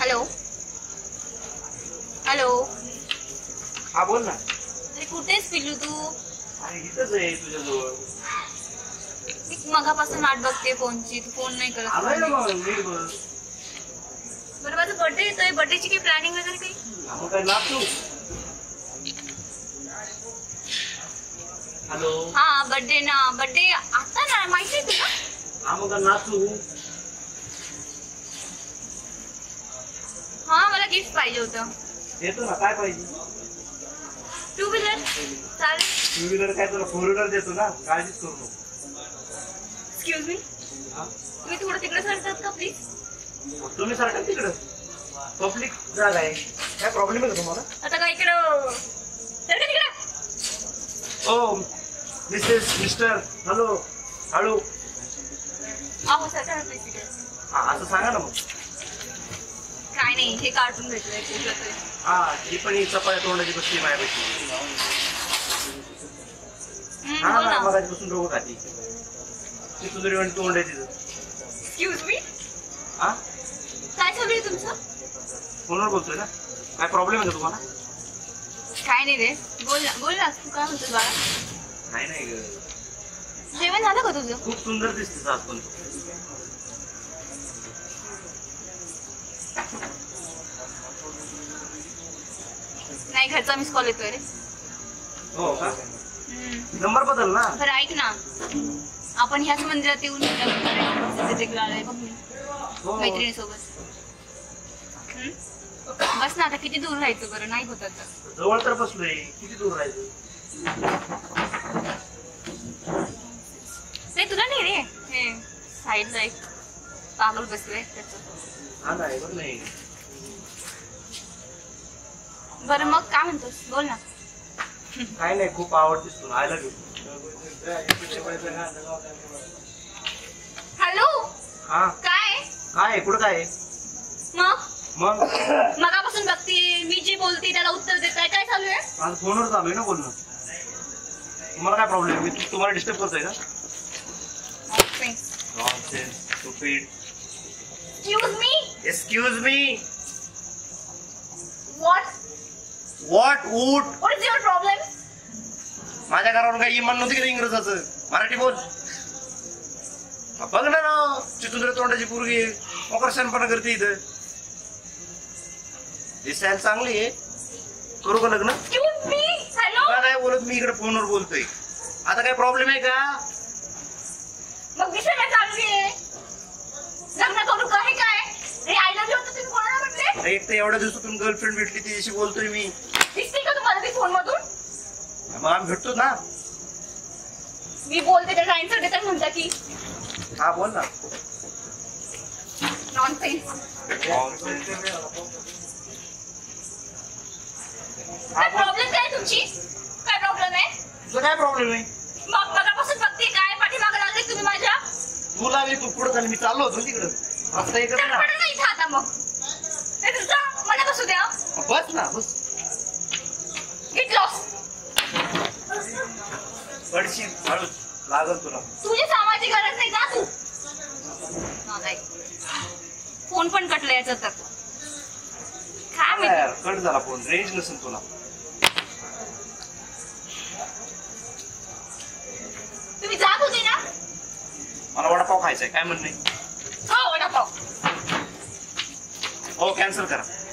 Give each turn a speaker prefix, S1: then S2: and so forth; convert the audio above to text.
S1: Hello hello.
S2: हा बोल ना.
S1: अरे कुठेस पिल्लू तू?
S2: अरे इथंच आहे तुझ्याजवळ.
S1: मी मगापासून वाट बघते फोनची, तू फोन नाही करत.
S2: आलाय ना मग नीट बस.
S1: बरं माझा बर्थडे येतोय, बर्थडेची काही प्लॅनिंग वगैरे काही?
S2: मग काय नाचू? हॅलो.
S1: हा बर्थडे ना, बर्थडे आता ना, माहिती आहे तुला?
S2: हा मग काय नाचू?
S1: हा मला गिफ्ट पाहिजे होतं.
S2: देतो ना, काय पाहिजे?
S1: 2 व्हीलर चालेल?
S2: 2 व्हीलर काय तुला 4 व्हीलर देतो ना, काळजीच करू नको.
S1: एक्सक्यूज मी, तुम्ही थोडं तिकडे सरतात का प्लीज?
S2: तुम्ही सारखं तिकडं पब्लिक जागा आहे, काय प्रॉब्लेम आहे का तुम्हाला?
S1: आता काय इकडं सर का तिकडं?
S2: ओ मिसेस मिस्टर हॅलो हॅलो.
S1: अहो सर का प्लीज तिकडे?
S2: हा असं सांगा ना मग.
S1: काय नाही, हे कार्टून भेटलंय खूप.
S2: हा ही पण ही चपाया तोंडाची बसली माझ्यापेक्षा. हा
S1: बोल
S2: ना
S1: ना.
S2: मगाचपासून डोकं खाती ती तुझं रेवण तोंड आहे तिथं.
S1: एक्सक्यूज मी,
S2: हा
S1: काय चालू आहे तुमचं?
S2: फोनवर बोलतोय ना, काय प्रॉब्लेम आहे का तुम्हाला?
S1: काय नाही रे, बोल ना बोल ना, तू काय म्हणतोस बाळा?
S2: नाही नाही ग,
S1: जेवण झालं का तुझं?
S2: खूप सुंदर दिसते आज पण.
S1: नाही, घरचा मिस कॉल येतोय रे.
S2: हो का? नंबर बदल ना.
S1: बरं ऐक ना, आपण ह्याच मंदिरात येऊन आलाय बघ मी मैत्रिणीसोबत. बस ना, आता किती दूर राहायचं बरं? नाही होत आता.
S2: जवळ तर बसलोय, किती दूर राहायचं?
S1: नाही तुला नाही रे, हे साईडला एक पागल बसलोय त्याचं.
S2: हा नाही बघ नाही.
S1: बरं मग काय म्हणतोस, बोल ना.
S2: काय नाही, खूप आवडतेस तुला, आय लव्ह यू.
S1: हॅलो.
S2: हा
S1: काय
S2: काय कुठं काय
S1: मग
S2: मग
S1: मगापासून बघते, मी जे बोलते त्याला उत्तर देत काय चालू आहे?
S2: आज फोनवर चालू आहे ना बोलणं. तुम्हाला काय प्रॉब्लेम? मी तुम्हाला डिस्टर्ब करतोय का? Nonsense, stupid.
S1: Excuse me.
S2: Excuse me.
S1: What
S2: would
S1: is your problem?
S2: माझ्या घरावर काही इमान नव्हती का इंग्रजाचं? मराठी बोल. बघ ना चितुंद्र तोंडाची पोरगी मोकरशानपणा करते इथं. दिसायला चांगली आहे, करू का लग्न?
S1: Excuse me. हॅलो.
S2: नाही बोलत, मी इकडे फोनवर बोलतोय. आता काय प्रॉब्लेम आहे का?
S1: मग विषय काय चालू आहे? लग्न करू का? हे काय? हे आय लव्ह यू तुम्ही कोणाला म्हटले?
S2: एक तर एवढ्या दिवसातून गर्लफ्रेंड भेटली, तिच्याशी बोलतोय मी.
S1: दिसते का तुम्हाला ती फोन मधून?
S2: मग आम्ही भेटतो ना.
S1: मी बोलते त्या आन्सर देतात म्हणता की.
S2: हा बोल ना.
S1: नॉनसेन्स. काय प्रॉब्लेम काय तुमची? काय प्रॉब्लेम आहे?
S2: तुझा काय प्रॉब्लेम आहे?
S1: मग मगापासून बघते, काय पाठीमागे लागले तुम्ही माझ्या?
S2: तू लागली, तू पुढे चाल, मी चाललो होतो तिकडं. रस्ता एकच ना.
S1: नाही इथं आता मग. नाही तुझा मला बसू द्या.
S2: बस ना बस.
S1: Gate loss.
S2: पडशील हळूच, लागल तुला.
S1: तुझी सामाजिक गरज नाही, जा तू. फोन पण कटला याचा तर. काय माहिती
S2: कट झाला फोन, रेंज नसेल तुला.
S1: तुम्ही जात होते ना?
S2: मला वडापाव खायचाय, काय म्हणणे?
S1: हो वडापाव.
S2: हो कॅन्सल करा.